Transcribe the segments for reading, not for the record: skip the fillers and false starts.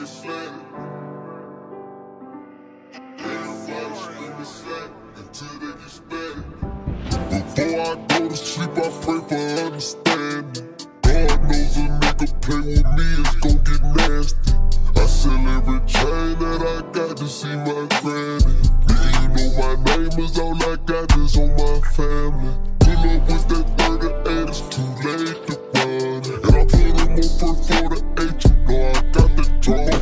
get slatted. Everybody screaming slat until they get spatted. Before I go to sleep, I pray for understanding. God knows a nigga play with me, it's gon' get nasty. I sell every chain that I got to see my granny. Nigga, you know my name is all I got, this on my family. Pull up with that 38, it's too late to run. And I put them on first 48, you know I got the drum.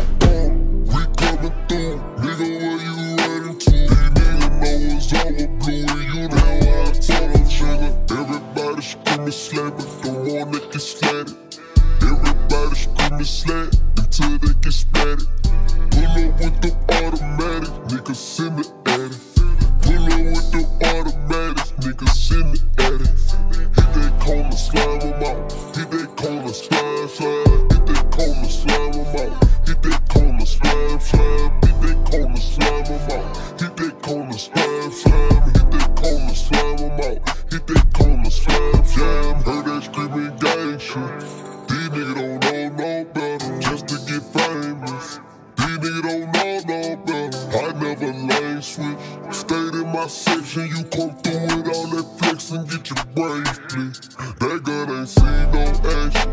We coming through, nigga, where you running to? These niggas know it's over, Bleu, and you know how I tell them, sugar. Everybody screaming slat, but don't wanna get slatted. Everybody screaming slat until they get splatted. Pull up with the automatic, niggas send it at it. Pull up with the automatics, niggas send it at it. Hit that corner, slime them out. Hit that corner, slime, slime. Hit that corner, slime them out. Hit that corner, slime, slime. Hit that corner, slime them out. Hit that corner, slime, slime. Hit that corner, slime them out. Hit that corner, slime, slime. Heard that screaming gang shit. These niggas don't know no better, just to get famous. These niggas don't know no better, I never lane switch. Stayed in my section, you come through with all that flex and get your brain split. That girl ain't seen no action.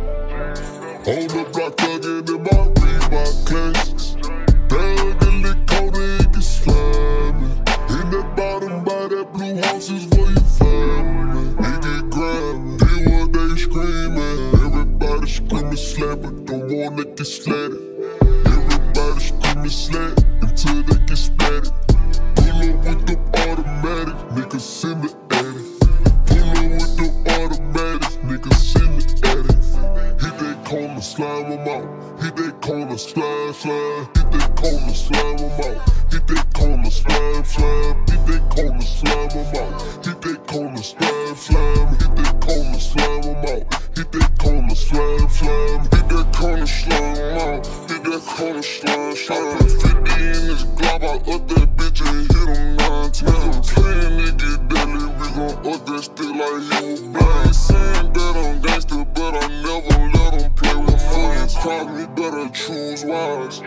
On the block thuggin' in my Reebok classics. Down in the corner, it get slimy. In that bottom by that blue house is where you find me. It get grimy, hear what they screamin'. Everybody screaming slat, but don't wanna get slatted. Everybody screaming slat until they get splatted. Pull up with the automatic, niggas send it at it. Pull up with the automatics, niggas send it at it. Hit that corner, slime them out. Hit that corner, slime, slime. Hit that corner, slime them out. Hit that corner, slime, slime. Hit that corner, slime them out. Hit that corner, slime, slime. Hit that corner, slime them out. Hit that corner, slime, slime. Hit that corner, slime them out. Hit that corner, slime, slime. I put 50 in this glob, I up that bitch and hit him 9 times. I'm playing, nigga, deadly, we gon' up that stick like he was blind. Saying that I'm gangster, but I never let him play with me. Before you cross me, better choose wise.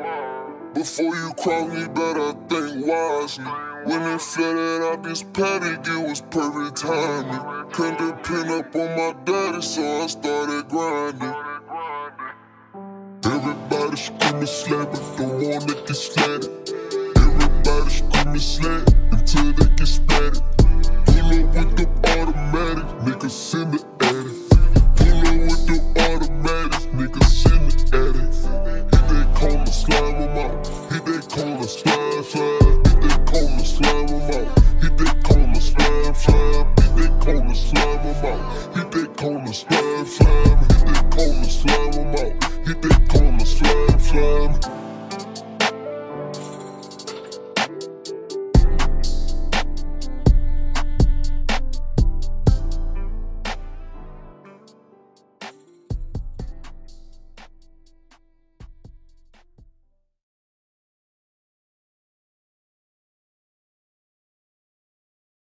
Before you cross me, better think wisely. When it flooded out this paddock, it was perfect timing. Couldn't depend up on my daddy, so I started grinding. Everybody screaming slat, but don't wanna get slatted. Everybody screaming slat until they get splatted. Pull up with the automatic, niggas send it at it. Pull up with the automatics, niggas send it at it. Hit that corner, slime them out. Hit that corner, slime, slime. Hit that corner, slime them out. Hit that corner, slime, slime. Hit that corner, slime them out. Hit that corner, slime, slime. Hit that corner, slime them out. Hit that corner, slime, slime.